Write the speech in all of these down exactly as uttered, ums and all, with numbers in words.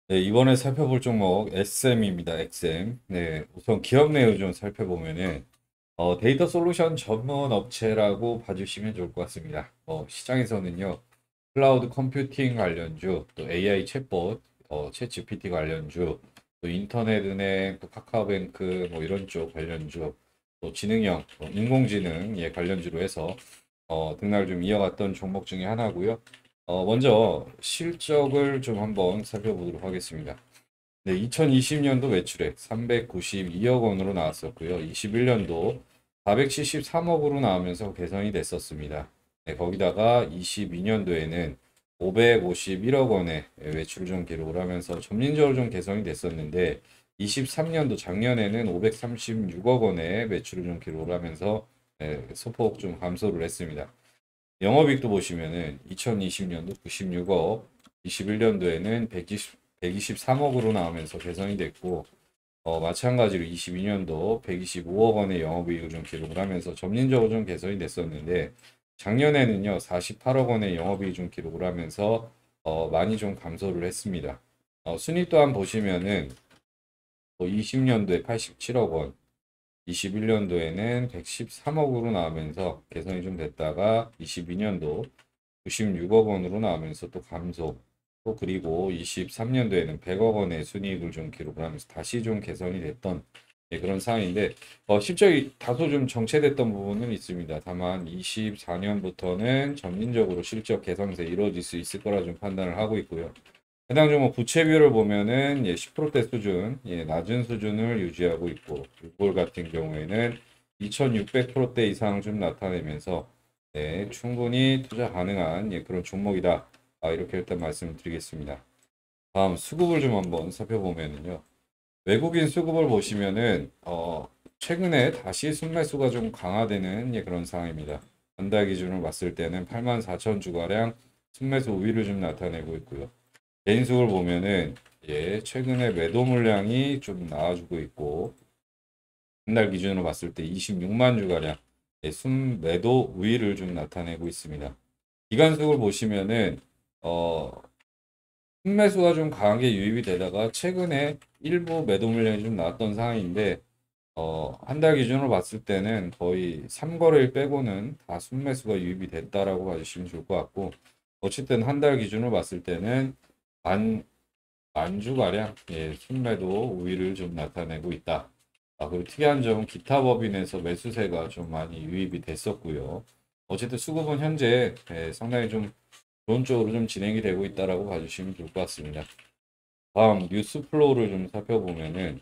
네, 이번에 살펴볼 종목 엑스엠입니다. 엑스엠. 네, 우선 기업 내용 좀 살펴보면은 어, 데이터 솔루션 전문 업체라고 봐주시면 좋을 것 같습니다. 어, 시장에서는요, 클라우드 컴퓨팅 관련주, 또 에이아이 챗봇, 어, 챗 지피티 관련주, 또 인터넷 은행, 또 카카오뱅크 뭐 이런 쪽 관련주, 또 지능형, 어, 인공지능 예, 관련주로 해서 어, 등락을 좀 이어갔던 종목 중에 하나고요. 어, 먼저 실적을 좀 한번 살펴보도록 하겠습니다. 네, 이천이십 년도 매출액 삼백구십이억 원으로 나왔었고요. 이십일 년도 사백칠십삼억으로 나오면서 개선이 됐었습니다. 네, 거기다가 이십이 년도에는 오백오십일억 원의 매출을 좀 기록을 하면서 점진적으로 좀 개선이 됐었는데 이십삼 년도 작년에는 오백삼십육억 원의 매출을 좀 기록을 하면서 네, 소폭 좀 감소를 했습니다. 영업이익도 보시면은 이천이십 년도 구십육억, 이십일 년도에는 백이십, 백이십삼억으로 나오면서 개선이 됐고, 어, 마찬가지로 이십이 년도 백이십오억 원의 영업이익을 좀 기록을 하면서 점진적으로 좀 개선이 됐었는데, 작년에는요, 사십팔억 원의 영업이익 좀 기록을 하면서, 어, 많이 좀 감소를 했습니다. 어, 순위 또한 보시면은, 이십 년도에 팔십칠억 원, 이십일 년도에는 백십삼억으로 나오면서 개선이 좀 됐다가 이십이 년도 구십육억 원으로 나오면서 또 감소. 또 그리고 이십삼 년도에는 백억 원의 순이익을 좀 기록을 하면서 다시 좀 개선이 됐던 예, 그런 상황인데 어, 실적이 다소 좀 정체됐던 부분은 있습니다. 다만 이십사 년부터는 점진적으로 실적 개선세 이루어질 수 있을 거라 좀 판단을 하고 있고요. 해당 종목 부채 비율을 보면은 예, 십 퍼센트대 수준, 예, 낮은 수준을 유지하고 있고 유골 같은 경우에는 이천육백 퍼센트대 이상 좀 나타내면서 네, 충분히 투자 가능한 예, 그런 종목이다. 아, 이렇게 일단 말씀을 드리겠습니다. 다음 수급을 좀 한번 살펴보면은요. 외국인 수급을 보시면은 어, 최근에 다시 순매수가 좀 강화되는 예, 그런 상황입니다. 한 달 기준으로 봤을 때는 팔만 사천 주가량 순매수 우위를 좀 나타내고 있고요. 개인수를 보면은 예, 최근에 매도 물량이 좀 나와주고 있고 한 달 기준으로 봤을 때 이십육만 주가량 예, 순매도 우위를 좀 나타내고 있습니다. 기관수를 보시면은 어, 순매수가 좀 강하게 유입이 되다가 최근에 일부 매도 물량이 좀 나왔던 상황인데 어, 한 달 기준으로 봤을 때는 거의 삼 거래일 빼고는 다 순매수가 유입이 됐다라고 봐주시면 좋을 것 같고 어쨌든 한 달 기준으로 봤을 때는 만 안주가량 예, 순매도 우위를 좀 나타내고 있다. 아, 그리고 특이한 점은 기타 법인에서 매수세가 좀 많이 유입이 됐었고요. 어쨌든 수급은 현재 예, 상당히 좀 좋은 쪽으로 좀 진행이 되고 있다라고 봐주시면 좋을 것 같습니다. 다음 뉴스 플로우를 좀 살펴보면은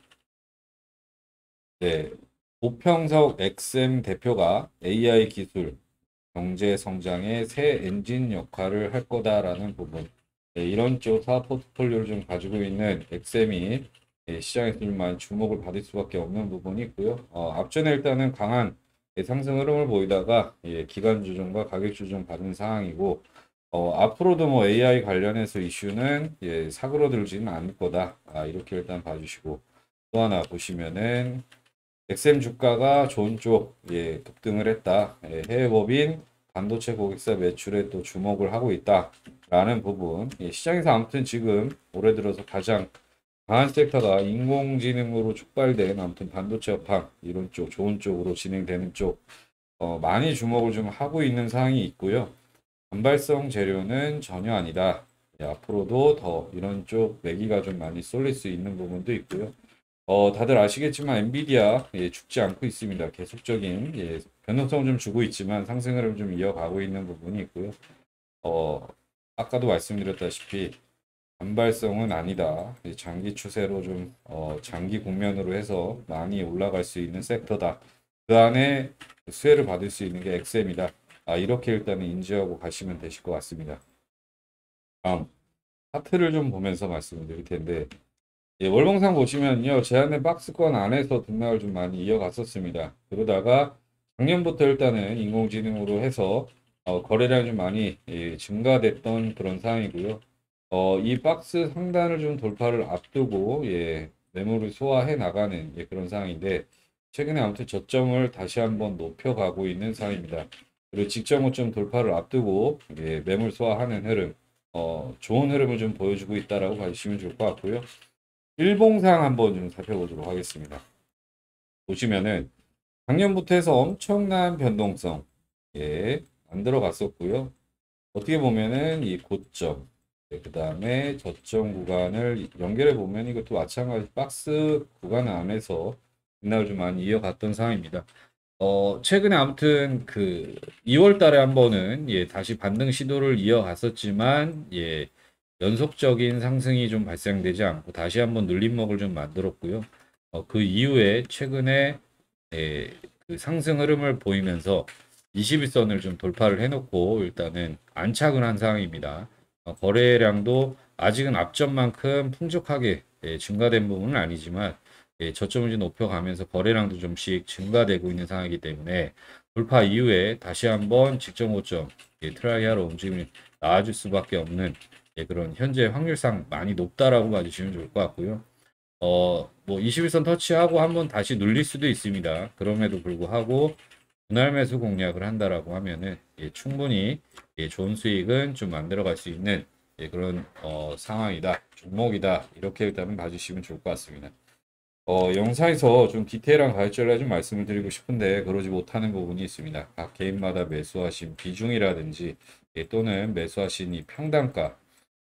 네, 고평석 엑스엠 대표가 에이아이 기술 경제 성장의 새 엔진 역할을 할 거다라는 부분. 네, 이런 쪽 사업 포트폴리오를 좀 가지고 있는 엑스엠이 예, 시장에서 좀 많이 주목을 받을 수밖에 없는 부분이 있고요. 어, 앞전에 일단은 강한 예, 상승 흐름을 보이다가 예, 기간 조정과 가격 조정 받은 상황이고 어, 앞으로도 뭐 에이아이 관련해서 이슈는 예, 사그러들지는 않을 거다. 아, 이렇게 일단 봐주시고 또 하나 보시면은 엑스엠 주가가 좋은 쪽 예, 급등을 했다. 예, 해외 법인 반도체 고객사 매출에 또 주목을 하고 있다라는 부분. 예, 시장에서 아무튼 지금 올해 들어서 가장 강한 섹터가 인공지능으로 촉발된 아무튼 반도체 업황 이런 쪽 좋은 쪽으로 진행되는 쪽 어, 많이 주목을 좀 하고 있는 상황이 있고요. 단발성 재료는 전혀 아니다. 예, 앞으로도 더 이런 쪽 매기가 좀 많이 쏠릴 수 있는 부분도 있고요. 어, 다들 아시겠지만 엔비디아 예, 죽지 않고 있습니다. 계속적인 예, 변동성을 좀 주고 있지만 상승을 좀 이어가고 있는 부분이 있고요. 어, 아까도 말씀드렸다시피 단발성은 아니다. 예, 장기 추세로 좀 어, 장기 국면으로 해서 많이 올라갈 수 있는 섹터다. 그 안에 수혜를 받을 수 있는 게 엑스엠이다. 아, 이렇게 일단은 인지하고 가시면 되실 것 같습니다. 다음 차트를 좀 보면서 말씀을 드릴 텐데 예, 월봉상 보시면요. 제한된 박스권 안에서 등락을 좀 많이 이어갔었습니다. 그러다가 작년부터 일단은 인공지능으로 해서 어, 거래량이 좀 많이 예, 증가됐던 그런 상황이고요. 어, 이 박스 상단을 좀 돌파를 앞두고 예, 매물을 소화해 나가는 예, 그런 상황인데 최근에 아무튼 저점을 다시 한번 높여가고 있는 상황입니다. 그리고 직전 고점 돌파를 앞두고 예, 매물 소화하는 흐름. 어, 좋은 흐름을 좀 보여주고 있다라고 봐주시면 좋을 것 같고요. 일봉상 한번 좀 살펴보도록 하겠습니다. 보시면은 작년부터 해서 엄청난 변동성 예, 안 들어갔었고요. 어떻게 보면은 이 고점, 그 다음에 저점 구간을 연결해 보면 이것도 마찬가지 박스 구간 안에서 이날 좀 많이 이어갔던 상황입니다. 어, 최근에 아무튼 그 이월 달에 한 번은 예, 다시 반등 시도를 이어갔었지만 예, 연속적인 상승이 좀 발생되지 않고 다시 한번 눌림목을 좀 만들었고요. 어, 그 이후에 최근에 예, 그 상승 흐름을 보이면서 이십일 선을 좀 돌파를 해놓고 일단은 안착을 한 상황입니다. 어, 거래량도 아직은 앞전만큼 풍족하게 예, 증가된 부분은 아니지만 예, 저점을 좀 높여가면서 거래량도 좀씩 증가되고 있는 상황이기 때문에 돌파 이후에 다시 한번 직전 고점 예, 트라이하러 움직임이 나와줄 수밖에 없는 예, 그런 현재 확률상 많이 높다라고 봐주시면 좋을 것 같고요. 어, 뭐 이십일 선 터치하고 한번 다시 눌릴 수도 있습니다. 그럼에도 불구하고 분할 매수 공략을 한다라고 하면은 예, 충분히 예, 좋은 수익은 좀 만들어갈 수 있는 예, 그런 어, 상황이다, 종목이다 이렇게 일단은 봐주시면 좋을 것 같습니다. 어, 영상에서 좀 디테일한 가이드를 좀 말씀을 드리고 싶은데 그러지 못하는 부분이 있습니다. 각 개인마다 매수하신 비중이라든지 예, 또는 매수하신 이 평단가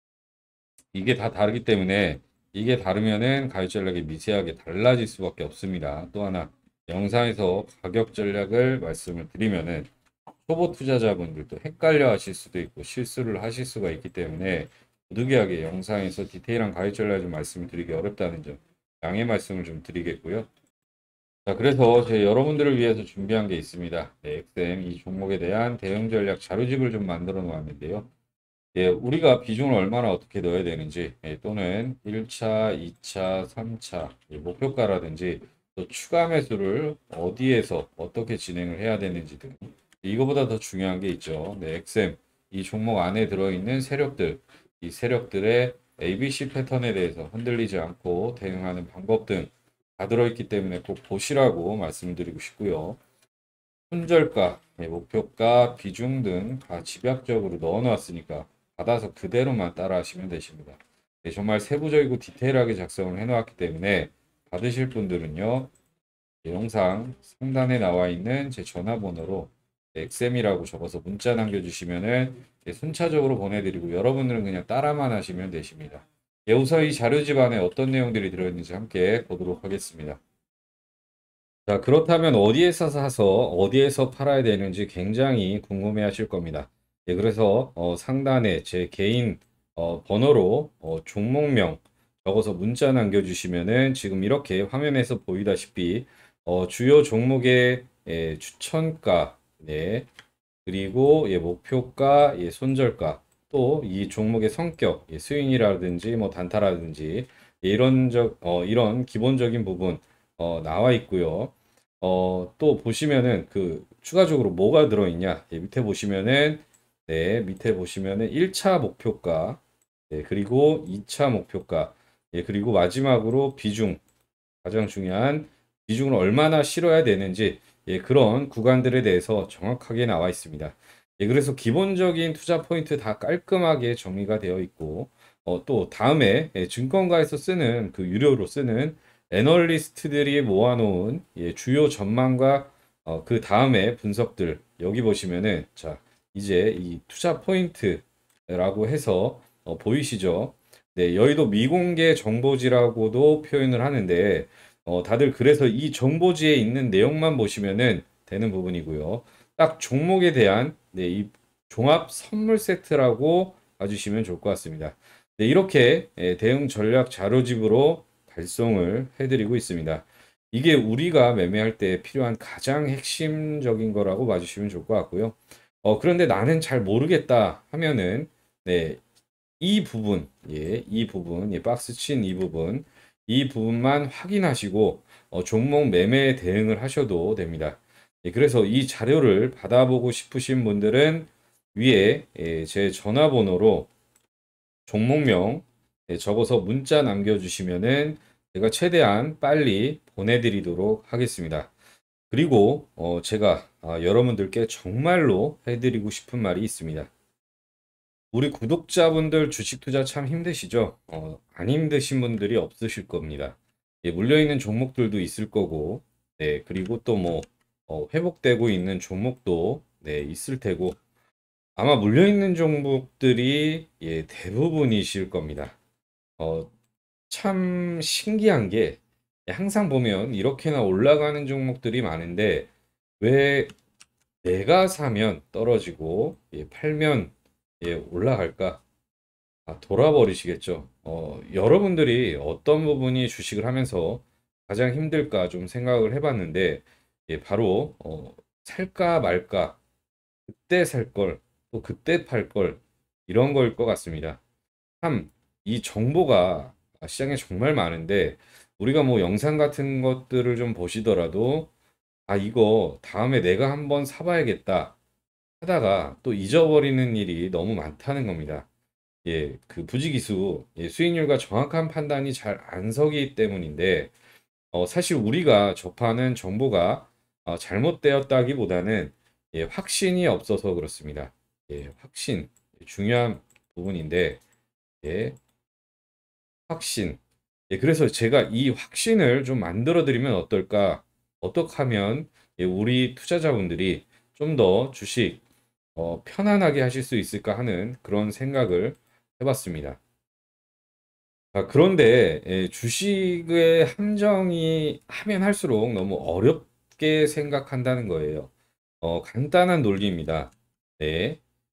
이게 다 다르기 때문에 이게 다르면은 가격 전략이 미세하게 달라질 수밖에 없습니다. 또 하나 영상에서 가격 전략을 말씀을 드리면은 초보 투자자분들도 헷갈려 하실 수도 있고 실수를 하실 수가 있기 때문에 부득이하게 영상에서 디테일한 가격 전략을 좀 말씀을 드리기 어렵다는 점 양해 말씀을 좀 드리겠고요. 자, 그래서 제 여러분들을 위해서 준비한 게 있습니다. 네, 엑스엠 이 종목에 대한 대응 전략 자료집을 좀 만들어 놓았는데요. 예, 우리가 비중을 얼마나 어떻게 넣어야 되는지, 예, 또는 일 차, 이 차, 삼 차, 예, 목표가라든지, 또 추가 매수를 어디에서 어떻게 진행을 해야 되는지 등, 이거보다 더 중요한 게 있죠. 네, 엑스엠, 이 종목 안에 들어있는 세력들, 이 세력들의 에이비씨 패턴에 대해서 흔들리지 않고 대응하는 방법 등 다 들어있기 때문에 꼭 보시라고 말씀드리고 싶고요. 손절가, 예, 목표가, 비중 등 다 집약적으로 넣어 놨으니까 받아서 그대로만 따라 하시면 되십니다. 네, 정말 세부적이고 디테일하게 작성을 해 놓았기 때문에 받으실 분들은요, 예, 영상 상단에 나와 있는 제 전화번호로 엑스엠이라고 적어서 문자 남겨주시면은 예, 순차적으로 보내드리고 여러분들은 그냥 따라만 하시면 되십니다. 예, 우선 이 자료집 안에 어떤 내용들이 들어있는지 함께 보도록 하겠습니다. 자, 그렇다면 어디에서 사서 어디에서 팔아야 되는지 굉장히 궁금해 하실 겁니다. 예, 그래서 어, 상단에 제 개인 어, 번호로 어, 종목명 적어서 문자 남겨주시면은 지금 이렇게 화면에서 보이다시피 어, 주요 종목의 예, 추천가, 네, 그리고 예, 목표가, 예, 손절가, 또 이 종목의 성격, 예, 스윙이라든지 뭐 단타라든지 예, 이런 적, 어, 이런 기본적인 부분 어, 나와 있고요. 어, 또 보시면은 그 추가적으로 뭐가 들어있냐? 예, 밑에 보시면은 네, 밑에 보시면은 일 차 목표가, 예, 그리고 이 차 목표가, 예, 그리고 마지막으로 비중, 가장 중요한 비중을 얼마나 실어야 되는지 예, 그런 구간들에 대해서 정확하게 나와 있습니다. 예, 그래서 기본적인 투자 포인트 다 깔끔하게 정리가 되어 있고 어, 또 다음에 예, 증권가에서 쓰는 그 유료로 쓰는 애널리스트들이 모아놓은 예, 주요 전망과 어, 그 다음에 분석들 여기 보시면은 자 이제 이 투자 포인트라고 해서 어, 보이시죠? 네, 여의도 미공개 정보지라고도 표현을 하는데 어, 다들 그래서 이 정보지에 있는 내용만 보시면은 되는 부분이고요. 딱 종목에 대한 네, 이 종합 선물 세트라고 봐주시면 좋을 것 같습니다. 네, 이렇게 예, 대응 전략 자료집으로 발송을 해드리고 있습니다. 이게 우리가 매매할 때 필요한 가장 핵심적인 거라고 봐주시면 좋을 것 같고요. 어, 그런데 나는 잘 모르겠다 하면은 네, 이 부분, 예, 이 부분, 예, 박스 친 이 부분, 이 부분만 확인하시고 어, 종목 매매에 대응을 하셔도 됩니다. 예, 그래서 이 자료를 받아보고 싶으신 분들은 위에 예, 제 전화번호로 종목명 예, 적어서 문자 남겨주시면은 제가 최대한 빨리 보내드리도록 하겠습니다. 그리고 어, 제가 아, 여러분들께 정말로 해드리고 싶은 말이 있습니다. 우리 구독자분들 주식 투자 참 힘드시죠? 어, 안 힘드신 분들이 없으실 겁니다. 예, 물려있는 종목들도 있을 거고, 네, 그리고 또 뭐, 어, 회복되고 있는 종목도, 네, 있을 테고, 아마 물려있는 종목들이, 예, 대부분이실 겁니다. 어, 참 신기한 게, 예, 항상 보면 이렇게나 올라가는 종목들이 많은데, 왜 내가 사면 떨어지고, 예, 팔면, 예, 올라갈까? 아, 돌아버리시겠죠. 어, 여러분들이 어떤 부분이 주식을 하면서 가장 힘들까 좀 생각을 해봤는데, 예, 바로, 어, 살까 말까, 그때 살 걸, 또 그때 팔 걸, 이런 거일 것 같습니다. 참, 이 정보가 시장에 정말 많은데, 우리가 뭐 영상 같은 것들을 좀 보시더라도, 아, 이거 다음에 내가 한번 사봐야겠다 하다가 또 잊어버리는 일이 너무 많다는 겁니다. 예, 그 부지기수, 예, 수익률과 정확한 판단이 잘 안 서기 때문인데, 어, 사실 우리가 접하는 정보가 어, 잘못되었다기보다는 예, 확신이 없어서 그렇습니다. 예, 확신, 중요한 부분인데, 예, 확신. 예, 그래서 제가 이 확신을 좀 만들어 드리면 어떨까? 어떻게 하면 예, 우리 투자자분들이 좀 더 주식 어, 편안하게 하실 수 있을까 하는 그런 생각을 해봤습니다. 아, 그런데 예, 주식의 함정이 하면 할수록 너무 어렵게 생각한다는 거예요. 어, 간단한 논리입니다. 네,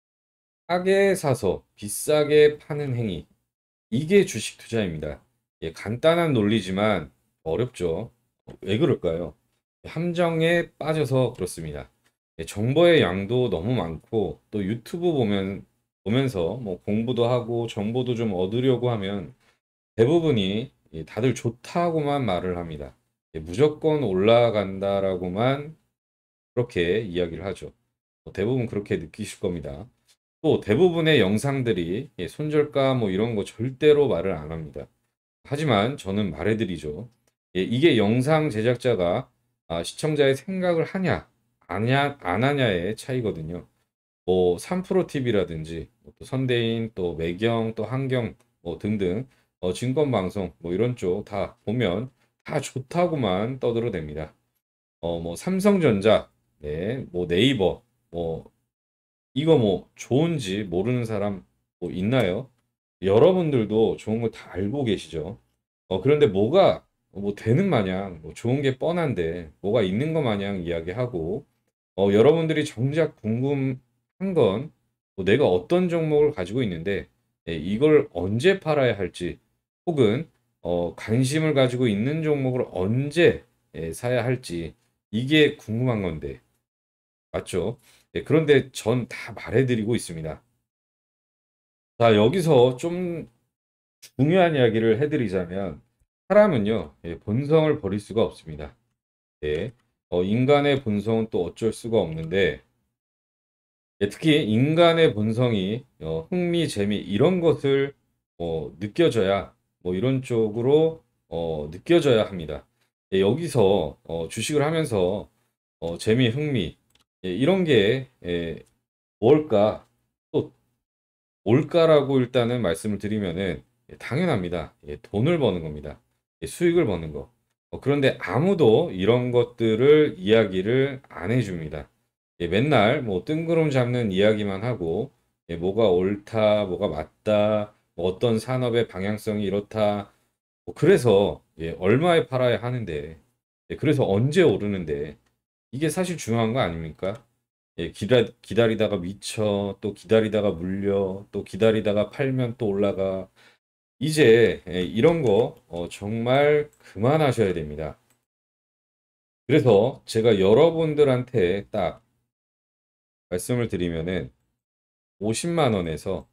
싸게 사서 비싸게 파는 행위. 이게 주식 투자입니다. 예, 간단한 논리지만 어렵죠. 어, 왜 그럴까요? 함정에 빠져서 그렇습니다. 예, 정보의 양도 너무 많고 또 유튜브 보면 보면서 뭐 공부도 하고 정보도 좀 얻으려고 하면 대부분이 예, 다들 좋다고만 말을 합니다. 예, 무조건 올라간다라고만 그렇게 이야기를 하죠. 뭐 대부분 그렇게 느끼실 겁니다. 또 대부분의 영상들이 예, 손절가 뭐 이런 거 절대로 말을 안 합니다. 하지만 저는 말해드리죠. 예, 이게 영상 제작자가 아, 시청자의 생각을 하냐, 아냐, 안 하냐의 차이거든요. 뭐 삼프로티비라든지 또 선대인 또 매경 또 한경 뭐 등등 어, 증권방송 뭐 이런 쪽 다 보면 다 좋다고만 떠들어댑니다. 어 뭐 삼성전자 네 뭐 네이버 뭐 이거 뭐 좋은지 모르는 사람 뭐 있나요? 여러분들도 좋은 거 다 알고 계시죠? 어 그런데 뭐가 뭐 되는 마냥 뭐 좋은 게 뻔한데 뭐가 있는 것 마냥 이야기하고 어, 여러분들이 정작 궁금한 건 뭐 내가 어떤 종목을 가지고 있는데 예, 이걸 언제 팔아야 할지 혹은 어, 관심을 가지고 있는 종목을 언제 예, 사야 할지 이게 궁금한 건데 맞죠? 예, 그런데 전 다 말해드리고 있습니다. 자, 여기서 좀 중요한 이야기를 해드리자면 사람은요 예, 본성을 버릴 수가 없습니다. 예, 어, 인간의 본성은 또 어쩔 수가 없는데 예, 특히 인간의 본성이 어, 흥미, 재미 이런 것을 어, 느껴져야 뭐 이런 쪽으로 어, 느껴져야 합니다. 예, 여기서 어, 주식을 하면서 어, 재미, 흥미 예, 이런 게 예, 뭘까? 또 뭘까라고 일단은 말씀을 드리면은 예, 당연합니다. 예, 돈을 버는 겁니다. 예, 수익을 버는 거. 어, 그런데 아무도 이런 것들을 이야기를 안 해줍니다. 예, 맨날 뭐 뜬구름 잡는 이야기만 하고 예, 뭐가 옳다, 뭐가 맞다, 뭐 어떤 산업의 방향성이 이렇다. 뭐 그래서 예, 얼마에 팔아야 하는데, 예, 그래서 언제 오르는데 이게 사실 중요한 거 아닙니까? 예, 기다, 기다리다가 미쳐, 또 기다리다가 물려, 또 기다리다가 팔면 또 올라가. 이제 예, 이런 거 어, 정말 그만하셔야 됩니다. 그래서 제가 여러분들한테 딱 말씀을 드리면은 오십만 원에서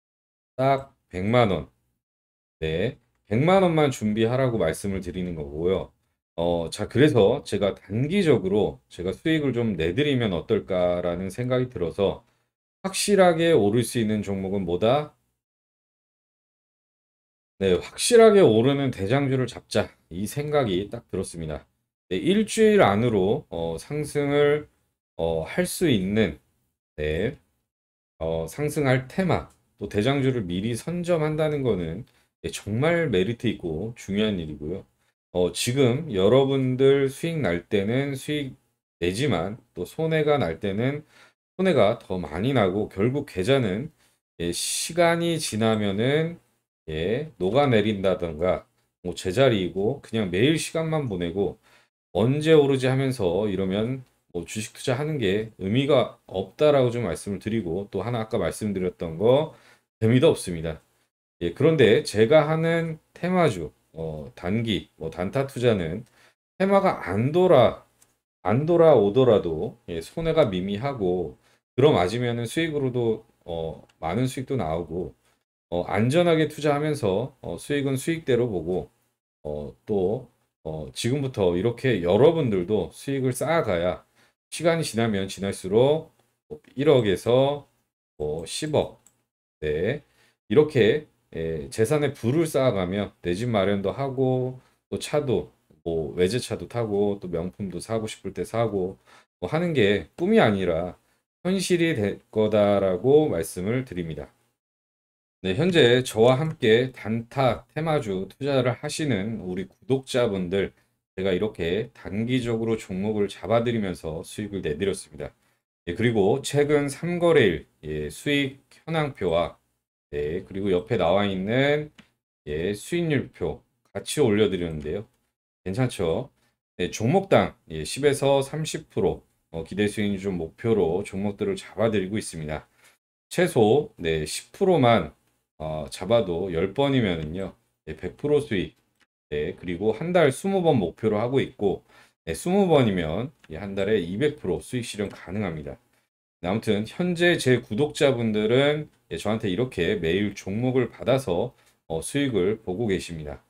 딱 백만 원, 네, 백만 원만 준비하라고 말씀을 드리는 거고요. 어, 자, 그래서 제가 단기적으로 제가 수익을 좀 내드리면 어떨까라는 생각이 들어서 확실하게 오를 수 있는 종목은 뭐다? 네, 확실하게 오르는 대장주를 잡자. 이 생각이 딱 들었습니다. 네, 일주일 안으로 어, 상승을 어, 할 수 있는 네, 어, 상승할 테마. 또 대장주를 미리 선점한다는 거는 예, 정말 메리트 있고 중요한 일이고요. 어, 지금 여러분들 수익 날 때는 수익 내지만 또 손해가 날 때는 손해가 더 많이 나고 결국 계좌는 예, 시간이 지나면은 예, 녹아내린다던가 뭐 제자리이고 그냥 매일 시간만 보내고 언제 오르지 하면서 이러면 뭐 주식 투자하는 게 의미가 없다라고 좀 말씀을 드리고 또 하나 아까 말씀드렸던 거 재미도 없습니다. 예, 그런데 제가 하는 테마주 어, 단기 뭐 단타 투자는 테마가 안 돌아 안 돌아오더라도 예, 손해가 미미하고 들어맞으면 수익으로도 어, 많은 수익도 나오고 어, 안전하게 투자하면서 어, 수익은 수익대로 보고 어, 또 어, 지금부터 이렇게 여러분들도 수익을 쌓아가야 시간이 지나면 지날수록 일억에서 뭐 십억 네, 이렇게 예, 재산의 부를 쌓아가며 내 집 마련도 하고 또 차도 뭐 외제차도 타고 또 명품도 사고 싶을 때 사고 뭐 하는 게 꿈이 아니라 현실이 될 거다라고 말씀을 드립니다. 네, 현재 저와 함께 단타 테마주 투자를 하시는 우리 구독자분들 제가 이렇게 단기적으로 종목을 잡아드리면서 수익을 내드렸습니다. 예, 그리고 최근 삼 거래일 예, 수익 현황표와 네, 그리고 옆에 나와 있는 예, 수익률표 같이 올려드렸는데요. 괜찮죠? 네, 종목당 예, 십에서 삼십 퍼센트 어, 기대 수익률 좀 목표로 종목들을 잡아드리고 있습니다. 최소 네, 십 퍼센트만 어, 잡아도 열 번이면은요. 네, 백 퍼센트 수익. 네, 그리고 한 달 이십 번 목표로 하고 있고 네, 이십 번이면 예, 한 달에 이백 퍼센트 수익 실현 가능합니다. 네, 아무튼 현재 제 구독자분들은 예, 저한테 이렇게 매일 종목을 받아서 어, 수익을 보고 계십니다.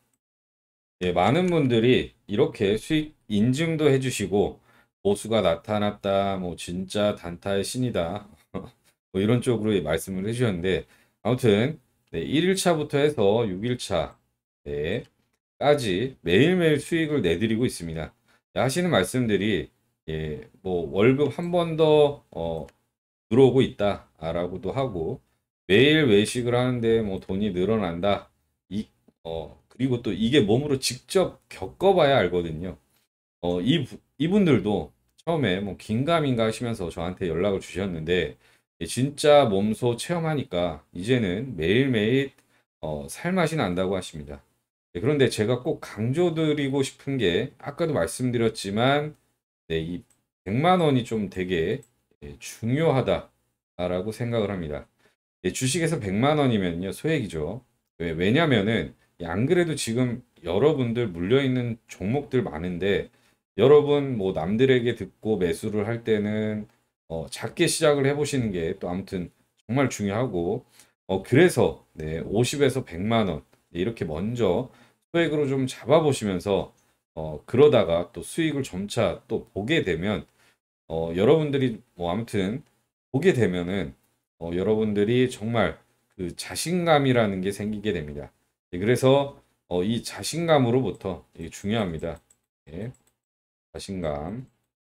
예, 많은 분들이 이렇게 수익 인증도 해주시고 보수가 나타났다, 뭐 진짜 단타의 신이다, 뭐 이런 쪽으로 말씀을 해주셨는데 아무튼 네, 일 일차부터 해서 육 일차 네, 까지 매일매일 수익을 내드리고 있습니다. 예, 하시는 말씀들이 예, 뭐 월급 한 번 더 어, 들어오고 있다라고도 하고 매일 외식을 하는데 뭐 돈이 늘어난다. 이, 어, 그리고 또 이게 몸으로 직접 겪어봐야 알거든요. 어, 이, 부- 이분들도 처음에 뭐 긴가민가 하시면서 저한테 연락을 주셨는데 예, 진짜 몸소 체험하니까 이제는 매일매일 어, 살맛이 난다고 하십니다. 예, 그런데 제가 꼭 강조드리고 싶은 게 아까도 말씀드렸지만 네, 이 백만 원이 좀 되게 예, 중요하다라고 생각을 합니다. 예, 주식에서 백만 원이면요 소액이죠. 왜, 왜냐면은 예, 안 그래도 지금 여러분들 물려있는 종목들 많은데 여러분 뭐 남들에게 듣고 매수를 할 때는 어, 작게 시작을 해보시는 게 또 아무튼 정말 중요하고 어, 그래서 네, 오십에서 백만 원 네, 이렇게 먼저 소액으로 좀 잡아보시면서 어, 그러다가 또 수익을 점차 또 보게 되면 어, 여러분들이 뭐 아무튼 보게 되면은 어, 여러분들이 정말 그 자신감이라는 게 생기게 됩니다. 예, 그래서 어, 이 자신감으로부터 이게 중요합니다. 예, 자신감.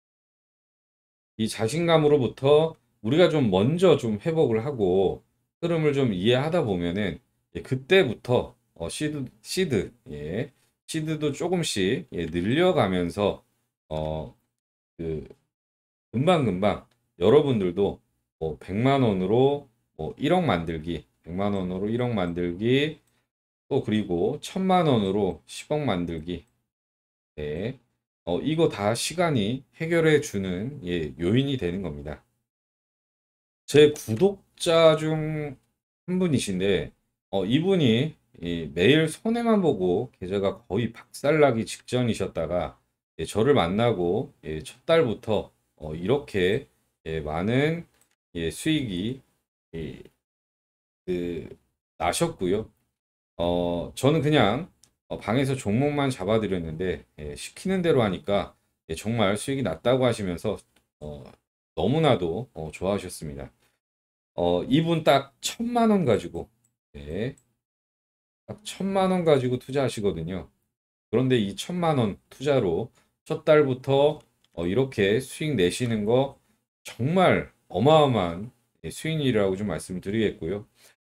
이 자신감으로부터 우리가 좀 먼저 좀 회복을 하고 흐름을 좀 이해하다 보면은 예, 그때부터 어, 시드, 시드, 예, 시드도 조금씩 예, 늘려가면서 어, 그 금방금방 여러분들도 뭐 백만 원으로 뭐 일억 만들기, 백만 원으로 일억 만들기, 또 그리고 천만 원으로 십억 만들기. 네. 어, 이거 다 시간이 해결해 주는 예, 요인이 되는 겁니다. 제 구독자 중 한 분이신데 어, 이분이 이 매일 손해만 보고 계좌가 거의 박살나기 직전이셨다가 예, 저를 만나고 예, 첫 달부터 어, 이렇게 예, 많은 예, 수익이 예, 그, 나셨고요. 어, 저는 그냥 어, 방에서 종목만 잡아드렸는데 예, 시키는 대로 하니까 예, 정말 수익이 났다고 하시면서 어, 너무나도 어, 좋아하셨습니다. 어, 이분 딱 천만 원 가지고, 네, 딱 천만 원 가지고 투자하시거든요. 그런데 이 천만 원 투자로 첫 달부터 어, 이렇게 수익 내시는 거 정말 어마어마한 예, 수익이라고 좀 말씀을 드리겠고요.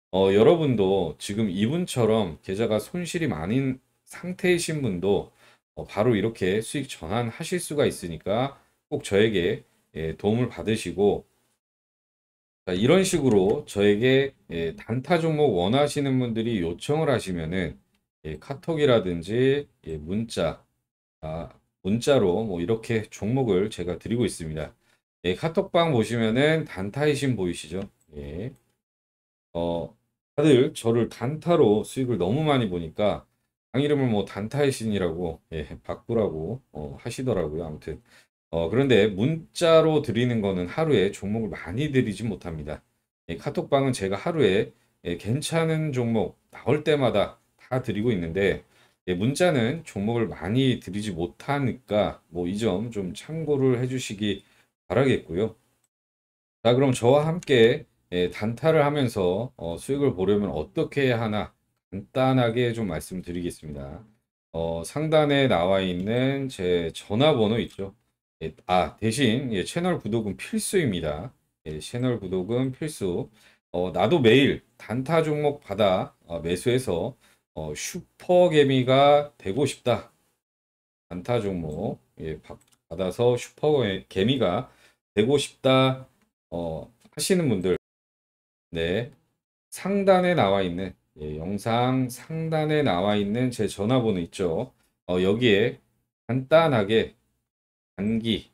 어, 여러분도 지금 이분처럼 계좌가 손실이 많은 상태이신 분도 어, 바로 이렇게 수익 전환하실 수가 있으니까 꼭 저에게 예, 도움을 받으시고, 자, 이런 식으로 저에게 예, 단타 종목 원하시는 분들이 요청을 하시면은 예, 카톡이라든지 예, 문자, 아, 문자로 뭐 이렇게 종목을 제가 드리고 있습니다. 예, 카톡방 보시면은 단타이신 보이시죠? 예. 어, 다들 저를 단타로 수익을 너무 많이 보니까 방 이름을 뭐 단타의 신이라고 예, 바꾸라고 어, 하시더라고요. 아무튼 어, 그런데 문자로 드리는 거는 하루에 종목을 많이 드리지 못합니다. 예, 카톡방은 제가 하루에 예, 괜찮은 종목 나올 때마다 다 드리고 있는데 예, 문자는 종목을 많이 드리지 못하니까 뭐 이 점 좀 참고를 해주시기 바라겠고요. 자, 그럼 저와 함께 예, 단타를 하면서 어, 수익을 보려면 어떻게 해야 하나 간단하게 좀 말씀드리겠습니다. 어, 상단에 나와 있는 제 전화번호 있죠. 예, 아, 대신 예, 채널 구독은 필수입니다. 예, 채널 구독은 필수. 어, 나도 매일 단타 종목 받아 어, 매수해서 어, 슈퍼개미가 되고 싶다. 단타 종목 예, 받- 받아서 슈퍼개미가 되고 싶다. 어, 하시는 분들, 네, 상단에 나와 있는, 예, 영상 상단에 나와 있는 제 전화번호 있죠. 어, 여기에 간단하게 단기,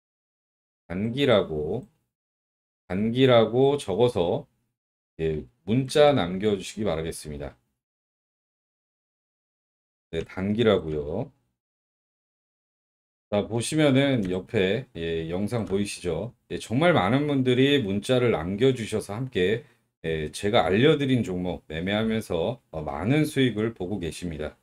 단기라고, 단기라고 적어서 예, 문자 남겨주시기 바라겠습니다. 네, 단기라고요. 자, 보시면은 옆에 예, 영상 보이시죠? 예, 정말 많은 분들이 문자를 남겨주셔서 함께 예, 제가 알려드린 종목 매매하면서 어, 많은 수익을 보고 계십니다.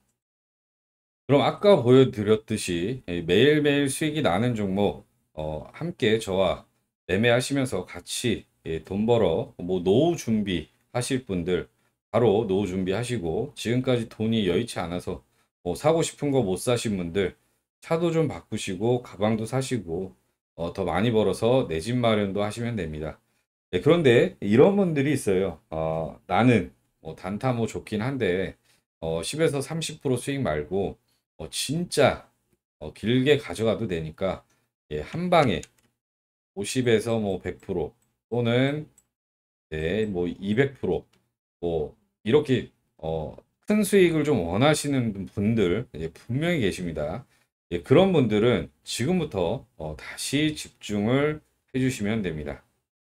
그럼 아까 보여드렸듯이 예, 매일매일 수익이 나는 종목 어, 함께 저와 매매하시면서 같이 예, 돈 벌어 뭐 노후 준비 하실 분들 바로 노후 준비하시고 지금까지 돈이 여의치 않아서 뭐 사고 싶은 거 못 사신 분들 차도 좀 바꾸시고 가방도 사시고 어, 더 많이 벌어서 내 집 마련도 하시면 됩니다. 예, 그런데 이런 분들이 있어요. 어, 나는 뭐 단타 뭐 좋긴 한데 어, 십에서 삼십 퍼센트 수익 말고 어, 진짜 어, 길게 가져가도 되니까 예, 한 방에 오십에서 뭐 백 퍼센트 또는 네, 뭐 이백 퍼센트 뭐 이렇게 어, 큰 수익을 좀 원하시는 분들 예, 분명히 계십니다. 예, 그런 분들은 지금부터 어, 다시 집중을 해주시면 됩니다.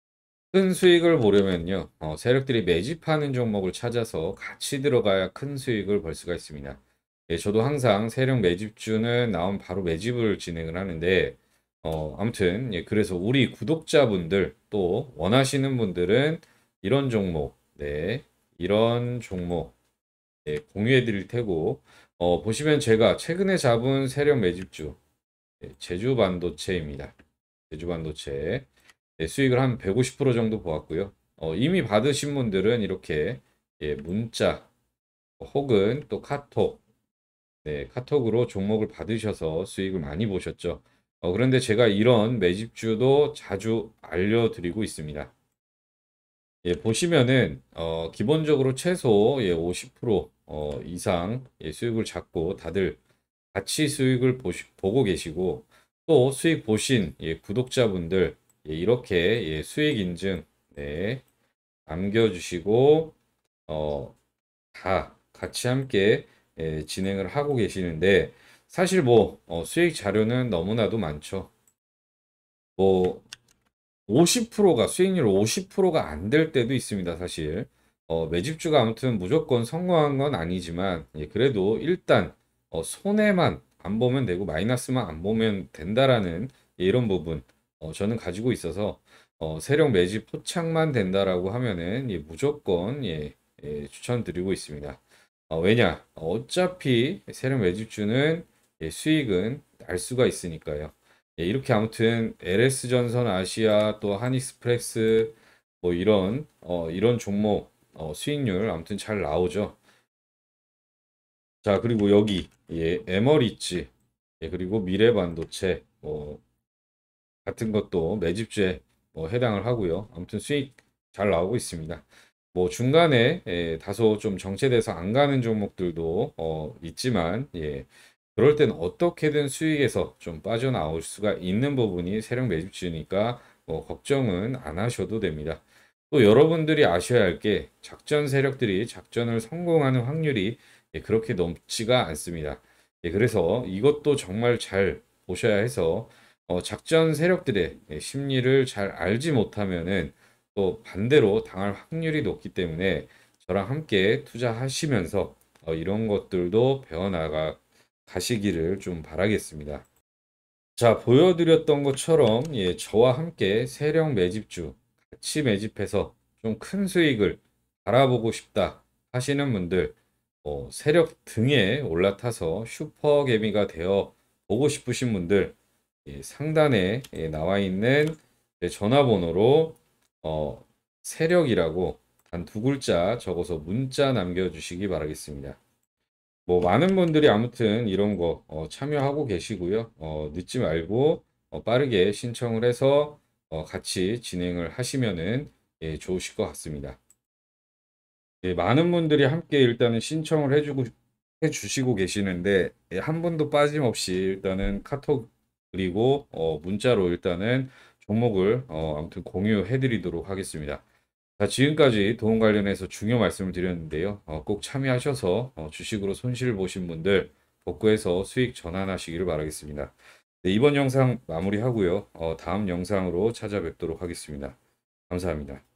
큰 수익을 보려면요, 어, 세력들이 매집하는 종목을 찾아서 같이 들어가야 큰 수익을 벌 수가 있습니다. 예, 저도 항상 세력 매집주는 나온 바로 매집을 진행을 하는데, 어, 아무튼, 예, 그래서 우리 구독자분들 또 원하시는 분들은 이런 종목, 네, 이런 종목, 예, 공유해 드릴 테고, 어, 보시면 제가 최근에 잡은 세력 매집주, 예, 제주 반도체입니다. 제주 반도체. 예, 수익을 한 백오십 퍼센트 정도 보았고요. 어, 이미 받으신 분들은 이렇게 예, 문자 혹은 또 카톡, 네, 카톡으로 종목을 받으셔서 수익을 많이 보셨죠. 어, 그런데 제가 이런 매집주도 자주 알려드리고 있습니다. 예, 보시면은 어, 기본적으로 최소 예, 오십 퍼센트 어, 이상 예, 수익을 잡고 다들 같이 수익을 보시, 보고 계시고 또 수익 보신 예, 구독자분들 예, 이렇게 예, 수익 인증 네, 남겨주시고 어, 다 같이 함께 예, 진행을 하고 계시는데 사실 뭐 어, 수익 자료는 너무나도 많죠. 뭐 오십 퍼센트가 수익률 오십 퍼센트가 안 될 때도 있습니다, 사실. 어, 매집주가 아무튼 무조건 성공한 건 아니지만 예, 그래도 일단 어, 손해만 안 보면 되고 마이너스만 안 보면 된다라는 예, 이런 부분 어, 저는 가지고 있어서 어, 세력 매집 포착만 된다라고 하면은 예, 무조건 예, 예, 추천드리고 있습니다. 어, 왜냐? 어차피 세력 매집주는 예, 수익은 날 수가 있으니까요. 예, 이렇게 아무튼 엘에스전선 아시아 또 한익스프레스 뭐 이런 어 이런 종목 어 수익률 아무튼 잘 나오죠. 자, 그리고 여기 예, 에머리츠 예, 그리고 미래반도체 뭐 같은 것도 매집주에 뭐 해당을 하고요. 아무튼 수익 잘 나오고 있습니다. 뭐 중간에 예, 다소 좀 정체돼서 안 가는 종목들도 어, 있지만 예, 그럴 땐 어떻게든 수익에서 좀 빠져나올 수가 있는 부분이 세력 매집주니까 뭐 걱정은 안 하셔도 됩니다. 또 여러분들이 아셔야 할 게 작전 세력들이 작전을 성공하는 확률이 예, 그렇게 높지가 않습니다. 예, 그래서 이것도 정말 잘 보셔야 해서 어, 작전 세력들의 예, 심리를 잘 알지 못하면은 또 반대로 당할 확률이 높기 때문에 저랑 함께 투자하시면서 어, 이런 것들도 배워나가 가시기를 좀 바라겠습니다. 자, 보여드렸던 것처럼 예, 저와 함께 세력 매집주 같이 매집해서 좀 큰 수익을 바라보고 싶다 하시는 분들, 어, 세력 등에 올라타서 슈퍼개미가 되어 보고 싶으신 분들, 예, 상단에 예, 나와 있는 제 전화번호로 어, 세력이라고 단 두 글자 적어서 문자 남겨주시기 바라겠습니다. 뭐 많은 분들이 아무튼 이런 거 어, 참여하고 계시고요. 어, 늦지 말고 어, 빠르게 신청을 해서 어, 같이 진행을 하시면은 예, 좋으실 것 같습니다. 예, 많은 분들이 함께 일단은 신청을 해주고 해주시고 계시는데 예, 한 분도 빠짐없이 일단은 카톡 그리고 어, 문자로 일단은 종목을 어, 아무튼 공유해드리도록 하겠습니다. 자, 지금까지 도움 관련해서 중요 말씀을 드렸는데요. 어, 꼭 참여하셔서 어, 주식으로 손실 보신 분들 복구해서 수익 전환하시기를 바라겠습니다. 네, 이번 영상 마무리하고요. 어, 다음 영상으로 찾아뵙도록 하겠습니다. 감사합니다.